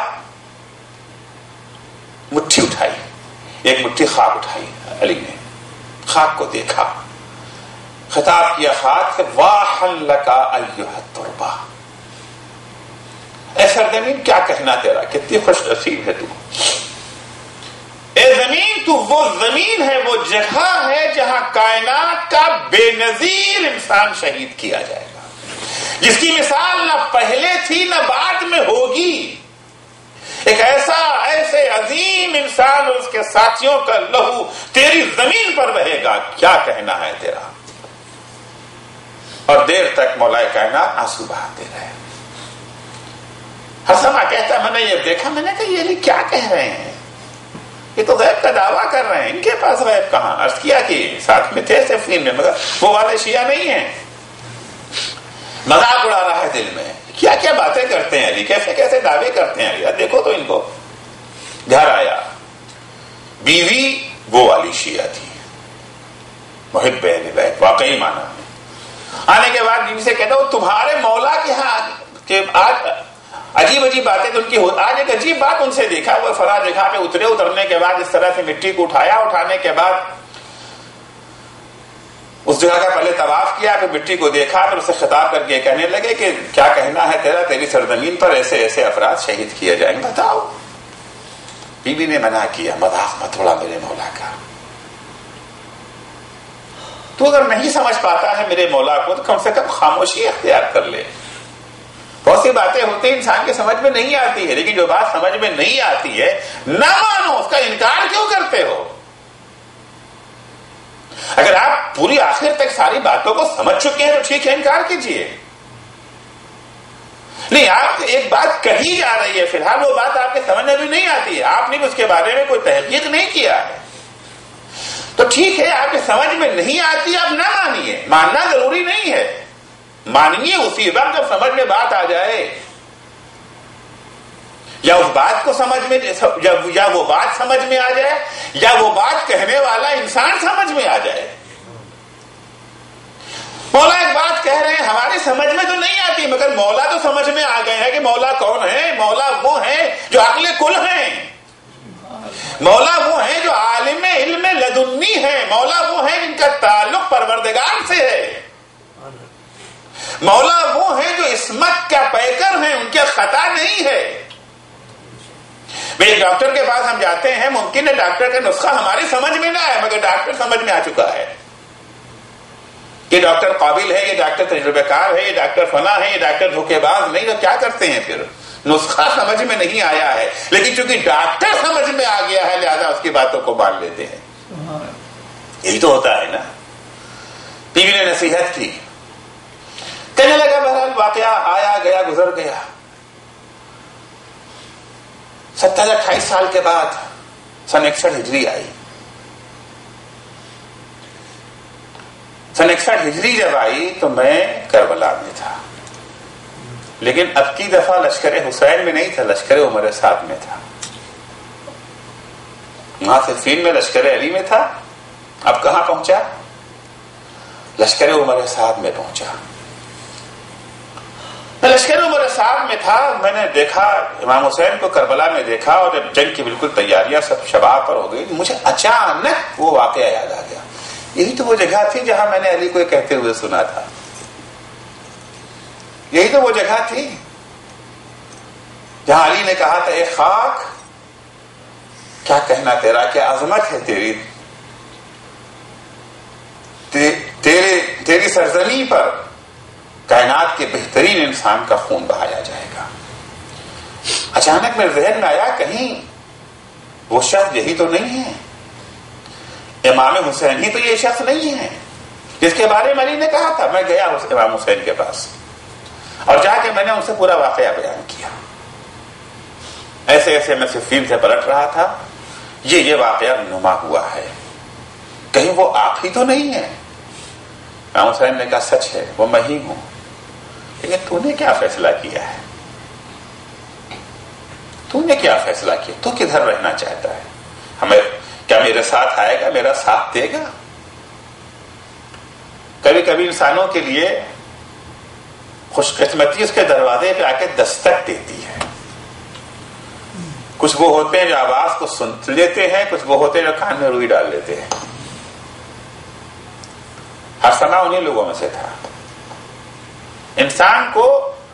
مٹھی اٹھائی، ایک مٹھی خاک اٹھائی، علی نے خاک کو دیکھا، خطاب کیا خاک سے، واحن لکا ایھا التربہ، اے سرزمین کیا کہنا تیرا، کتنی خوش نصیب ہے تو. اے زمین تو وہ زمین ہے، وہ جگہ ہے جہاں کائنات کا بے نظیر انسان شہید کیا جائے گا، جس کی مثال نہ پہلے تھی نہ بعد میں ہوگی. ایک ایسے عظیم انسان اور اس کے ساتھیوں کا لہو تیری زمین پر بہے گا، کیا کہنا ہے تیرا. اور دیر تک مولا کائنات آنسو بہاتے رہے. حسما کہتا میں نے یہ دیکھا، میں نے کہا یہ کیا کہہ رہے ہیں، یہ تو غیب کا دعویٰ کر رہے ہیں، ان کے پاس غیب کہاں. عرض کیا کہ ساتھ میں تھے صفین میں، مگر وہ والے شیعہ نہیں ہیں. مذاق اڑا رہا ہے دل میں، کیا کیا باتیں کرتے ہیں علی، کیسے کیسے دعوے کرتے ہیں. یار دیکھو تو ان کو. گھر آیا، بیوی وہ والی شیعہ تھی، محب اہل بیت واقعی معنی میں. آنے کے بعد بیوی سے کہتا ہوں تمہارے مولا کے ہاں کہ آج عجیب عجیب باتیں تو ان کی آج ایک عجیب بات ان سے دیکھا. وہ فلاں جگہ پہ اترے، اترنے کے بعد اس طرح سے مٹی کو اٹھایا، اٹھانے کے بعد اس جگہ کا پہلے طواف کیا، پھر مٹی کو دیکھا، پھر اسے خطاب کر کے کہنے لگے کہ کیا کہنا ہے تیرا، تیری سرزمین پر ایسے ایسے افراد شہید کیے جائیں گے، بتاؤ. بیوی نے منع کیا، مذاق مت اڑا میرے مولا کا. تو اگر نہیں سمجھ پاتا ہے میرے مولا کو تو کم سے کم خاموشی اختیار کر لے. بہت سی باتیں ہوتی ہیں انسان کے سمجھ میں نہیں آتی ہے، لیکن جو بات سمجھ میں نہیں آتی ہے نہ مانو، اس کا انکار کیوں کرتے ہو. اگر آپ پوری آخر تک ساری باتوں کو سمجھ چکے ہیں تو ٹھیک ہے، انکار کیجئے. نہیں، آپ ایک بات کہی جا رہی ہے، فی الحال وہ بات آپ کے سمجھ میں بھی نہیں آتی ہے، آپ نے بھی اس کے بارے میں کوئی تحقیق نہیں کیا ہے، تو ٹھیک ہے، آپ کے سمجھ میں نہیں آتی، آپ نہ مانیے. ماننا ضروری نہیں ہے، مانیے اسی وقت جب سمجھ میں بات آ جائے، یا اس بات کو سمجھ میں، یا وہ بات سمجھ میں آ جائے، یا وہ بات کہنے والا انسان سمجھ میں آ جائے. مولا ایک بات کہہ رہے ہیں، ہماری سمجھ میں تو نہیں آتی، مگر مولا تو سمجھ میں آ گئے ہیں کہ مولا کون ہے. مولا وہ ہیں جو عقل کل ہیں، مولا وہ ہیں جو عالم علم لدنی ہیں، مولا وہ ہیں جن کا تعلق پروردگار سے ہے، مولا وہ ہیں جو عصمت کا پیکر ہیں، ان کے خطا نہیں ہے. ایک ڈاکٹر کے پاس ہم جاتے ہیں، ممکن ہے ڈاکٹر کا نسخہ ہماری سمجھ میں نہ آئے، مگر ڈاکٹر سمجھ میں آ چکا ہے. یہ ڈاکٹر قابل ہے، یہ ڈاکٹر تجربہ کار ہے، یہ ڈاکٹر فنا ہے، یہ ڈاکٹر دھوکے باز نہیں. تو کیا کرتے ہیں پھر نسخہ سمجھ میں نہیں آیا ہے، لیکن چونکہ ڈاکٹر سمجھ میں آ گیا ہے لہذا اس کی باتوں کو مان لیتے ہیں. یہی تو ہوتا ہے نا. بیوی نے نصیحت کی، کہنے لگا بہرحال واقعہ آیا گیا گزر گیا. 27-28 سال کے بعد سن 61 ہجری آئی. سن 61 ہجری جب آئی تو میں کربلا میں تھا، لیکن اب کی دفعہ لشکر حسین میں نہیں تھا، لشکر عمر سعد میں تھا. وہاں صفین میں لشکر علی میں تھا، اب کہاں پہنچا؟ لشکر عمر سعد میں پہنچا. لشکر عمر سعد میں تھا. میں نے دیکھا امام حسین کو کربلا میں دیکھا، اور جب جنگ کی بالکل تیاریاں سب شباب پر ہو گئی، مجھے اچانک وہ واقعہ یاد آ گیا. یہی تو وہ جگہ تھی جہاں میں نے علی کو کہتے ہوئے سنا تھا. یہی تو وہ جگہ تھی جہاں علی نے کہا تھا اے خاک، کیا کہنا تیرا، کیا عظمت ہے تیری، تیری سرزمین پر کائنات کے بہترین انسان کا خون بہایا جائے گا. اچانک میرے ذہن میں آیا کہیں وہ شخص یہی تو نہیں ہے، امام حسین ہی تو یہ شخص نہیں ہے جس کے بارے میں علی نے کہا تھا. میں گیا اس امام حسین کے پاس اور جا کے میں نے ان سے پورا واقعہ بیان کیا. ایسے ایسے میں صفین سے پلٹ رہا تھا، یہ واقعہ نما ہوا ہے، کہیں وہ آپ ہی تو نہیں ہے. امام حسین نے کہا سچ ہے، وہ میں ہی ہوں، لیکن تو نے کیا فیصلہ کیا ہے؟ تو نے کیا فیصلہ کیا؟ تو کدھر رہنا چاہتا ہے؟ ہمیں کیا میرے ساتھ آئے گا، میرا ساتھ دے گا؟ کبھی کبھی انسانوں کے لیے خوش قسمتی اس کے دروازے پہ آ کے دستک دیتی ہے. کچھ وہ ہوتے ہیں جو آواز کو سن لیتے ہیں، کچھ وہ ہوتے ہیں جو کان میں روئی ڈال لیتے ہیں. ہر سما انہیں لوگوں میں سے تھا. انسان کو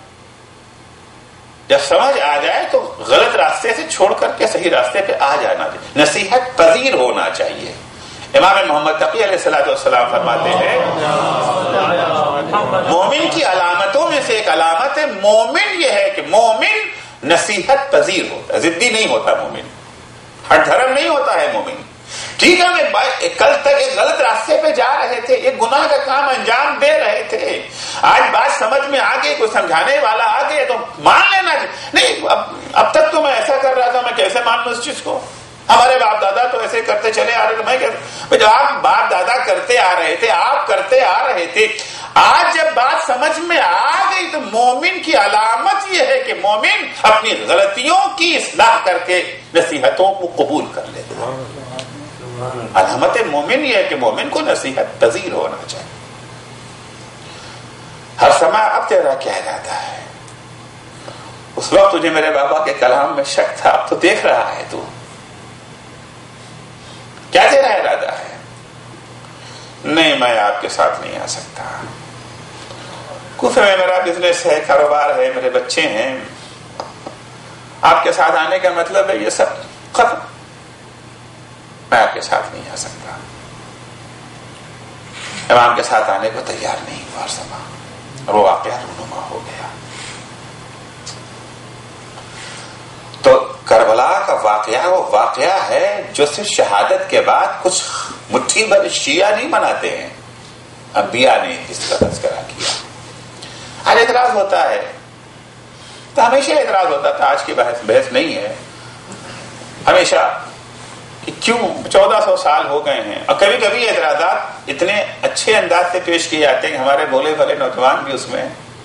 جب سمجھ آ جائے تو غلط راستے سے چھوڑ کر کے صحیح راستے پہ آ جانا چاہیے، نصیحت پذیر ہونا چاہیے. امام محمد تقی علیہ الصلوۃ والسلام فرماتے ہیں مومن کی علامتوں میں سے ایک علامت ہے مومن یہ ہے کہ مومن نصیحت پذیر ہوتا ہے، ضدی نہیں ہوتا مومن، ہر دھرم نہیں ہوتا ہے مومن. ٹھیک ہے، میں کل تک ایک غلط راستے پہ جا رہے تھے، ایک گناہ کا کام انجام دے رہے تھے، آج بات سمجھ میں آ گئی، کوئی سمجھانے والا آ گئے تو مان لینا نہیں. اب تک تو میں ایسا کر رہا تھا، میں کیسے مان لوں اس چیز کو؟ ہمارے باپ دادا تو ایسے کرتے چلے آ رہے تھے، میں کیسے؟ جب آپ باپ دادا کرتے آ رہے تھے، آپ کرتے آ رہے تھے، آج جب بات سمجھ میں آ گئی تو مومن کی علامت یہ ہے کہ مومن اپنی غلطیوں کی اصلاح کر کے نصیحتوں کو قبول کر لیتا ہے. علامت مومن یہ ہے کہ مومن کو نصیحت پذیر ہونا چاہیے. ہر سما اب تیرا کیا ارادہ ہے؟ اس وقت تجھے میرے بابا کے کلام میں شک تھا، اب تو دیکھ رہا ہے تو کیا تیرا ارادہ ہے؟ نہیں، میں آپ کے ساتھ نہیں آ سکتا. کوفے میں میرا بزنس ہے، کاروبار ہے، میرے بچے ہیں، آپ کے ساتھ آنے کا مطلب ہے یہ سب ختم، میں آپ کے ساتھ نہیں آ سکتا. امام کے ساتھ آنے کو تیار نہیں ہوا سما، اور وہ واقعہ رونما ہو گیا. تو کربلا کا واقعہ وہ واقعہ ہے جو صرف شہادت کے بعد کچھ مٹھی بھر شیعہ نہیں مناتے ہیں، انبیاء نے اس کا تذکرہ کیا. آج اعتراض ہوتا ہے، تو ہمیشہ اعتراض ہوتا تھا، آج کی بحث نہیں ہے، ہمیشہ کہ کیوں 1400 سال ہو گئے ہیں. اور کبھی کبھی اعتراضات اتنے اچھے انداز سے پیش کیے جاتے ہیں کہ ہمارے بولے بھلے نوجوان بھی اس میں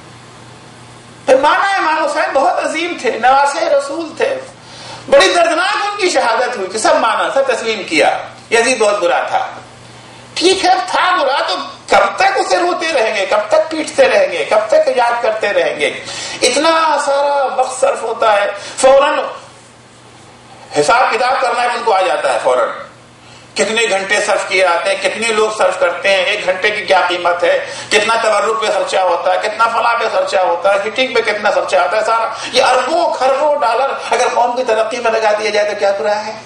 مانا امام حسین بہت عظیم تھے، نواسے رسول تھے، بڑی دردناک ان کی شہادت ہوئی کہ سب مانا، سب تسلیم کیا. یزید بہت برا تھا، ٹھیک ہے تھا برا، تو کب تک اسے روتے رہیں گے، کب تک پیٹتے رہیں گے، کب تک یاد کرتے رہیں گے؟ اتنا سارا وقت صرف ہوتا ہے، فوراً حساب کتاب کرنا ہے ان کو آ جاتا ہے فوراً، کتنے گھنٹے صرف کیے آتے ہیں، کتنے لوگ صرف کرتے ہیں، ایک گھنٹے کی کیا قیمت ہے، کتنا تبرک پہ خرچہ ہوتا ہے، کتنا فلاں پہ خرچہ ہوتا ہے، ہیٹنگ پہ کتنا خرچہ آتا ہے، سارا یہ اربوں خربوں ڈالر اگر قوم کی ترقی میں لگا دیا جائے تو کیا برا ہے؟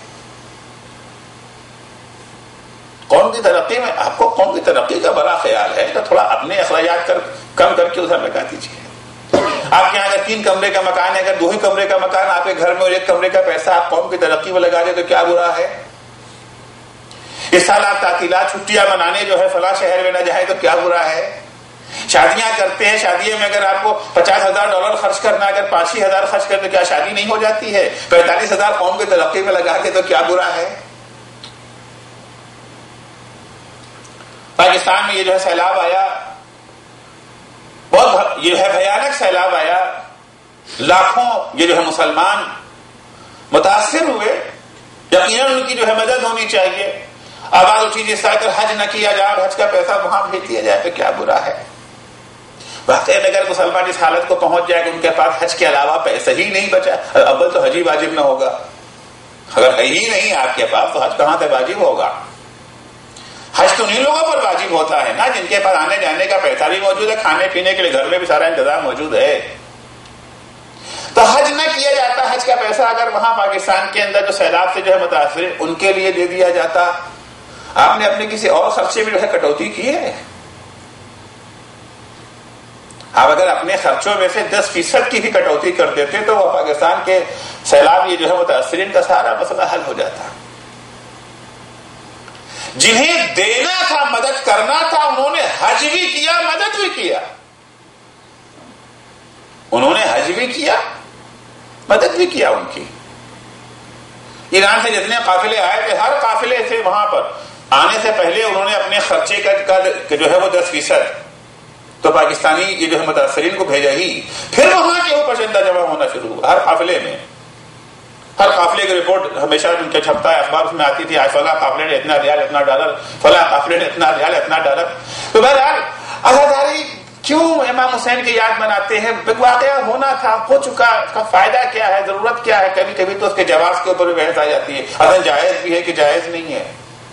قوم کی ترقی میں آپ کو قوم کی ترقی کا بڑا خیال ہے تو تھوڑا اپنے اخراجات کم کر کے ادھر لگا دیجیے. آپ کے یہاں اگر 3 کمرے کا مکان ہے، اگر 2 ہی کمرے کا مکان آپ کے گھر میں اور 1 کمرے کا پیسہ آپ قوم کی ترقی میں لگا دیں تو کیا برا ہے؟ اس سال آپ تعطیلات چھٹیاں منانے جو ہے فلاں شہر میں نہ جائے تو کیا برا ہے؟ شادیاں کرتے ہیں، شادی میں اگر آپ کو $50,000 خرچ کرنا، اگر 5,000 خرچ کرتے تو کیا شادی نہیں ہو جاتی ہے؟ 45,000 قوم کی ترقی میں لگا کے تو کیا برا ہے؟ پاکستان میں یہ جو ہے سیلاب آیا، بہت یہ ہے بھیانک سیلاب آیا، لاکھوں یہ جو ہے مسلمان متاثر ہوئے، یقیناً ان کی جو ہے مدد ہونی چاہیے۔ آواز اٹھی جس طرح کر حج نہ کیا جائے اور حج کا پیسہ وہاں بھیج دیا جائے تو کیا برا ہے؟ واقعی اگر مسلمان اس حالت کو پہنچ جائے کہ ان کے پاس حج کے علاوہ پیسہ ہی نہیں بچا، اول تو حج ہی واجب نہ ہوگا، اگر ہے ہی نہیں آپ کے پاس تو حج کہاں سے واجب ہوگا؟ حج تو انہیں لوگوں پر واجب ہوتا ہے نا جن کے پاس آنے جانے کا پیسہ بھی موجود ہے، کھانے پینے کے لیے گھر میں بھی سارا انتظام موجود ہے۔ تو حج نہ کیا جاتا، حج کا پیسہ اگر وہاں پاکستان کے اندر جو سیلاب سے جو ہے متاثر ان کے لیے دے دیا جاتا۔ آپ نے اپنے کسی اور خرچے میں جو ہے کٹوتی کی ہے؟ آپ اگر اپنے خرچوں میں سے 10% کی بھی کٹوتی کر دیتے تو وہ پاکستان کے سیلاب یہ جو ہے متاثرین کا سارا مسئلہ حل ہو جاتا۔ جنہیں دینا تھا، مدد کرنا تھا، انہوں نے حج بھی کیا، مدد بھی کیا، انہوں نے حج بھی کیا، مدد بھی کیا ان کی۔ ایران سے جتنے قافلے آئے تھے ہر قافلے سے وہاں پر آنے سے پہلے انہوں نے اپنے خرچے کا جو ہے وہ 10% تو پاکستانی یہ جو ہے متاثرین کو بھیجا ہی، پھر وہاں کے اوپر چندہ جمع ہونا شروع ہوا۔ ہر قافلے میں، ہر قافلے کی رپورٹ ہمیشہ ان کے چھپتا ہے اخبار، اس میں آتی تھی فلاں قافلے نے اتنا ریال اتنا ڈالر، فلاں قافلے نے اتنا ریال اتنا ڈالر۔ تو بہرحال عزاداری کیوں امام حسین کی یاد مناتے ہیں؟ واقعہ ہونا تھا، ہو چکا، اس کا فائدہ کیا ہے، ضرورت کیا ہے؟ کبھی کبھی تو اس کے جواز کے اوپر بھی بحث آ جاتی ہے، اصل جائز بھی ہے کہ جائز نہیں ہے۔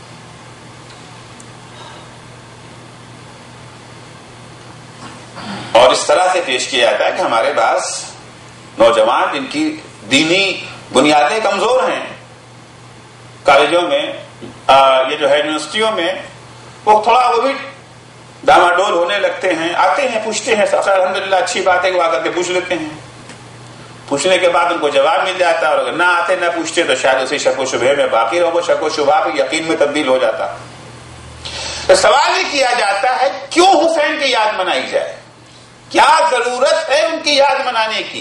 اور اس طرح سے پیش کیا جاتا ہے کہ ہمارے پاس نوجوان جن کی دینی بنیادیں کمزور ہیں، کالجوں میں یہ جو ہے یونیورسٹیوں میں وہ تھوڑا وہ بھی ڈاماڈول ہونے لگتے ہیں، آتے ہیں پوچھتے ہیں، الحمدللہ اچھی بات ہے کہ وہ آ کر کے پوچھ لیتے ہیں، پوچھنے کے بعد ان کو جواب مل جاتا ہے، اور اگر نہ آتے نہ پوچھتے تو شاید اسی شک و شبہ میں باقی رہو، وہ شک و شبہ بھی یقین میں تبدیل ہو جاتا۔ تو سوال یہ کیا جاتا ہے کیوں حسین کی یاد منائی جائے؟ کیا ضرورت ہے ان کی یاد منانے کی؟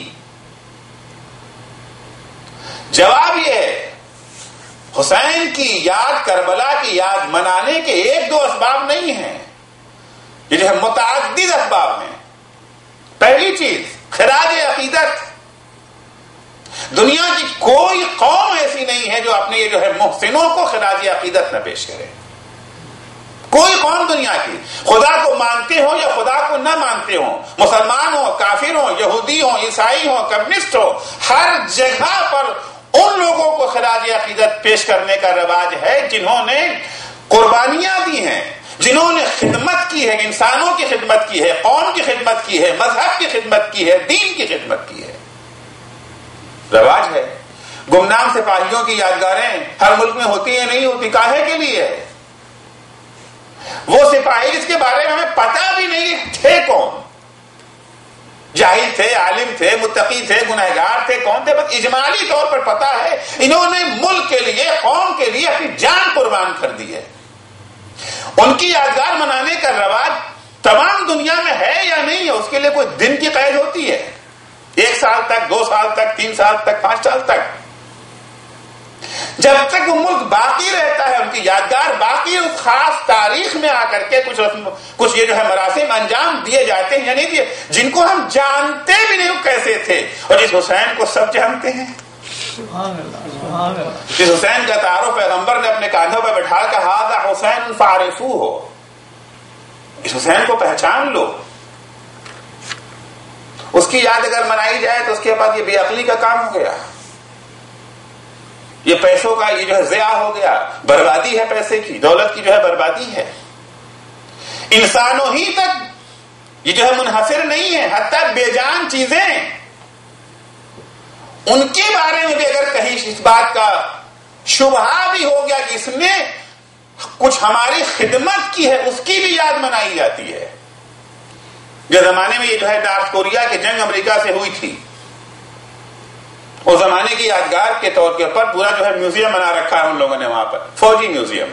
جواب یہ ہے حسین کی یاد، کربلا کی یاد منانے کے 1-2 اسباب نہیں ہیں، یہ جو ہے متعدد اسباب ہیں۔ پہلی چیز خراج عقیدت، دنیا کی کوئی قوم ایسی نہیں ہے جو اپنے یہ جو ہے محسنوں کو خراج عقیدت نہ پیش کرے، کوئی قوم دنیا کی، خدا کو مانتے ہو یا خدا کو نہ مانتے ہو، مسلمان ہو، کافر ہو، یہودی ہو، عیسائی ہو، کمیونسٹ ہو، ہر جگہ پر ان لوگوں کو خراج عقیدت پیش کرنے کا رواج ہے جنہوں نے قربانیاں دی ہیں، جنہوں نے خدمت کی ہے، انسانوں کی خدمت کی ہے، قوم کی خدمت کی ہے، مذہب کی خدمت کی ہے، دین کی خدمت کی ہے، رواج ہے۔ گمنام سپاہیوں کی یادگاریں ہر ملک میں ہوتی ہیں، نہیں ہوتی، کاہے کے لیے؟ وہ سپاہی جس کے بارے میں ہمیں پتہ بھی نہیں تھے کون، جاہل تھے، عالم تھے، متقی تھے، گنہگار تھے، کون تھے، بس اجمالی طور پر پتہ ہے انہوں نے ملک کے لیے، قوم کے لیے اپنی جان قربان کر دی ہے۔ ان کی یادگار منانے کا رواج تمام دنیا میں ہے یا نہیں ہے، اس کے لیے کوئی دن کی قید ہوتی ہے، 1 سال تک، 2 سال تک، 3 سال تک، 5 سال تک، جب تک وہ ملک باقی رہتا ہے، ان کی یادگار باقی، اس خاص تاریخ میں آ کر کے کچھ یہ جو ہے مراسم انجام دیے جاتے ہیں یا نہیں دیے، جن کو ہم جانتے بھی نہیں وہ کیسے تھے، اور جس حسین کو سب جانتے ہیں، جس حسین کا تعارف پیغمبر نے اپنے کاندھوں پر بٹھا کر ھذا حسین فاعرفوہ، اس حسین کو پہچان لو، اس کی یاد اگر منائی جائے تو اس کے بعد یہ بے عقلی کا کام ہو گیا، یہ پیسوں کا یہ جو ہے ضیاع ہو گیا، بربادی ہے، پیسے کی، دولت کی جو ہے بربادی ہے۔ انسانوں ہی تک یہ جو ہے منحصر نہیں ہے، حتیٰ بے جان چیزیں ان کے بارے میں بھی اگر کہیں اس بات کا شبہ بھی ہو گیا کہ اس نے کچھ ہماری خدمت کی ہے، اس کی بھی یاد منائی جاتی ہے۔ جو زمانے میں یہ جو ہے نارتھ کوریا کی جنگ امریکہ سے ہوئی تھی، اس زمانے کی یادگار کے طور کے اوپر پورا جو ہے میوزیم بنا رکھا ہے ان لوگوں نے وہاں پر، فوجی میوزیم۔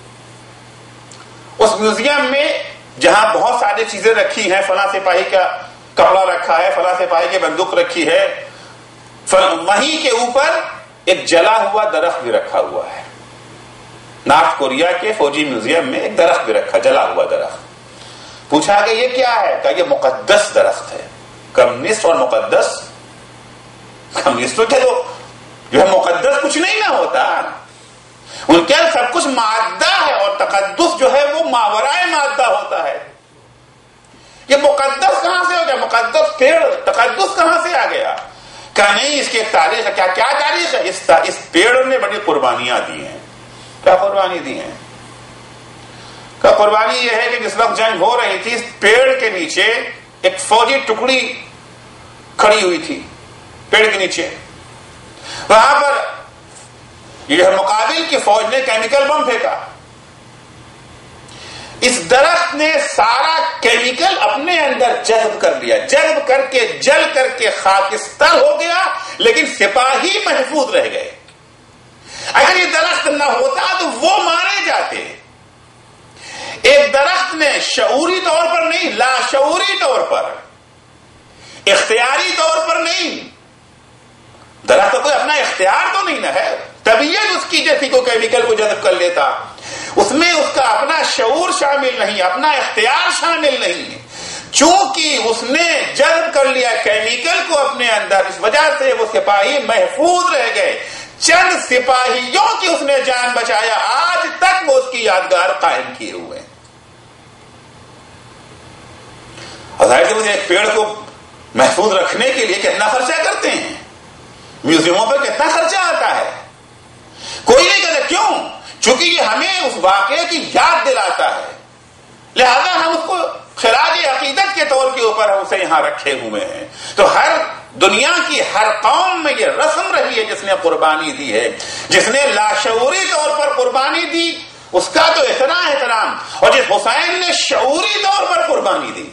اس میوزیم میں جہاں بہت ساری چیزیں رکھی ہیں، فلاں سپاہی کا کپڑا رکھا ہے، فلاں سپاہی کی بندوق رکھی ہے، وہیں کے اوپر ایک جلا ہوا درخت بھی رکھا ہوا ہے۔ نارتھ کوریا کے فوجی میوزیم میں ایک درخت بھی رکھا، جلا ہوا درخت۔ پوچھا کہ یہ کیا ہے؟ کہا یہ مقدس درخت ہے۔ کمیونسٹ اور مقدس، کمیونسٹوں کے تو جو ہے مقدس کچھ نہیں نہ ہوتا، ان کے سب کچھ مادہ ہے، اور تقدس جو ہے وہ ماورائے مادہ ہوتا ہے۔ یہ مقدس کہاں سے ہو گیا؟ مقدس پیڑ، تقدس کہاں سے آ گیا؟ کہا نہیں، اس کی ایک تاریخ ہے۔ کیا تاریخ ہے؟ اس پیڑ نے بڑی قربانیاں دی ہیں۔ کیا قربانی دی ہیں؟ کہ قربانی یہ ہے کہ جس وقت جنگ ہو رہی تھی، اس پیڑ کے نیچے ایک فوجی ٹکڑی کھڑی ہوئی تھی، پیڑ کے نیچے، وہاں پر یہ مقابل کی فوج نے کیمیکل بم پھینکا۔ اس درخت نے سارا کیمیکل اپنے اندر جذب کر لیا، جذب کر کے جل کر کے خاکستر ہو گیا، لیکن سپاہی محفوظ رہ گئے۔ اگر یہ درخت نہ ہوتا تو وہ مارے جاتے۔ ایک درخت نے شعوری طور پر نہیں، لاشعوری طور پر، اختیاری طور پر نہیں، درخت کوئی اپنا اختیار تو نہیں نہ ہے، طبیعت اس کی جیسی کو کیمیکل کو جذب کر لیتا، اس میں اس کا اپنا شعور شامل نہیں، اپنا اختیار شامل نہیں ہے۔ چونکہ اس نے جذب کر لیا کیمیکل کو اپنے اندر، اس وجہ سے وہ سپاہی محفوظ رہ گئے۔ چند سپاہیوں کی اس نے جان بچایا، آج تک وہ اس کی یادگار قائم کیے ہوئے ہیں۔ اور ظاہر کہ مجھے ایک پیڑ کو محفوظ رکھنے کے لیے کتنا خرچہ کرتے ہیں، میوزیموں پر کتنا خرچہ آتا ہے، کوئی نہیں کہتا۔ کیوں؟ چونکہ یہ ہمیں اس واقعے کی یاد دلاتا ہے، لہذا ہم اس کو خراج عقیدت کے طور کے اوپر ہم اسے یہاں رکھے ہوئے ہیں۔ تو ہر دنیا کی ہر قوم میں یہ رسم رہی ہے، جس نے قربانی دی ہے، جس نے لاشعوری طور پر قربانی دی اس کا تو اتنا احترام، اور جس حسین نے شعوری طور پر قربانی دی،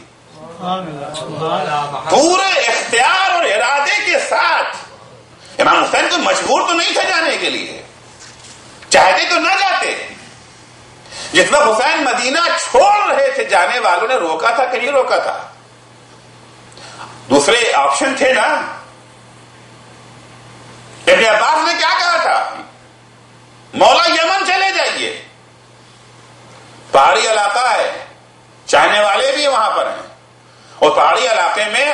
پورے اختیار اور ارادے کے ساتھ۔ امام حسین کو مجبور تو نہیں تھا جانے کے لیے، چاہتے تو نہ جاتے۔ جس وقت حسین مدینہ چھوڑ رہے تھے، جانے والوں نے روکا تھا کہ نہیں روکا تھا؟ دوسرے آپشن تھے نا۔ ابن عباس نے کیا کہا تھا؟ مولا یمن چلے جائیے، پہاڑی علاقہ ہے، چاہنے والے بھی وہاں پر ہیں، اور پہاڑی علاقے میں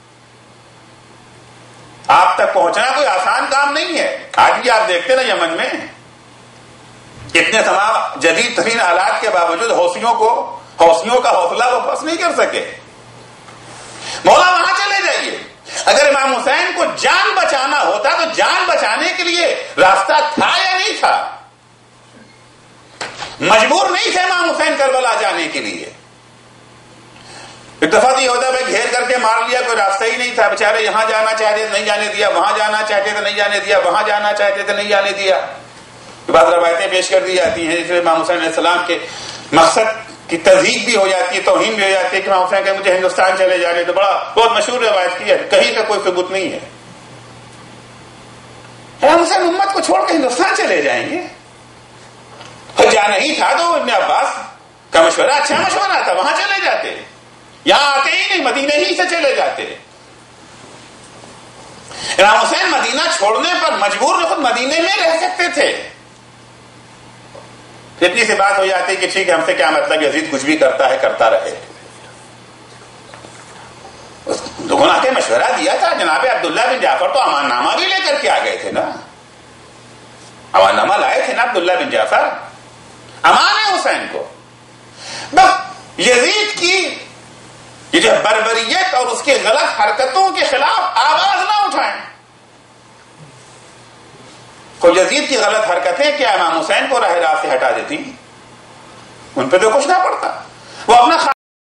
آپ تک پہنچنا کوئی آسان کام نہیں ہے۔ آج بھی آپ دیکھتے نا یمن میں اتنے تمام جدید ترین حالات کے باوجود حوثیوں کا حوصلہ وہ بس نہیں کر سکے۔ مولا وہاں چلے جائیے۔ اگر امام حسین کو جان بچانا ہوتا تو جان بچانے کے لیے راستہ تھا یا نہیں تھا؟ مجبور نہیں تھے امام حسین کربلا جانے کے لیے۔ ایک دفعہ یہ ہوتا ہے گھیر کر کے مار لیا، کوئی راستہ ہی نہیں تھا، بیچارے یہاں جانا چاہتے تھے نہیں جانے دیا، وہاں جانا چاہتے تھے نہیں جانے دیا، وہاں جانا چاہتے تھے نہیں جانے دیا۔ بعض روایتیں پیش کر دی جاتی ہیں جس میں امام حسین علیہ السلام کے مقصد کی تضحیق بھی ہو جاتی ہے، توہین بھی ہو جاتی ہے کہ امام حسین کہ مجھے ہندوستان چلے جانے تو، بہت مشہور روایت کی ہے، کہیں کا کوئی ثبوت نہیں ہے۔ امام حسین امت کو چھوڑ کے ہندوستان چلے جائیں گے؟ جانا ہی تھا تو ابن عباس کا مشورہ اچھا مشورہ تھا، وہاں چلے جاتے، یہاں آتے ہی نہیں، مدینہ ہی سے چلے جاتے۔ امام حسین مدینہ چھوڑنے پر مجبور خود مدینے میں رہ سکتے تھے۔ اتنی سی بات ہو جاتی کہ ٹھیک ہے، ہم سے کیا مطلب، یزید کچھ بھی کرتا ہے کرتا رہے۔ لوگوں نے آ کے مشورہ دیا تھا، جناب عبداللہ بن جعفر تو امان نامہ بھی لے کر کے آ گئے تھے نا، امان نامہ لائے تھے نا عبداللہ بن جعفر، امان ہے حسین کو۔ بس یزید کی یہ جو بربریت اور اس کی غلط حرکتوں کے خلاف آواز نہ اٹھائیں۔ کوئی یزید کی غلط حرکتیں کیا امام حسین کو راہ راست سے ہٹا دیتی؟ ان پہ تو کچھ نہ پڑتا، وہ اپنا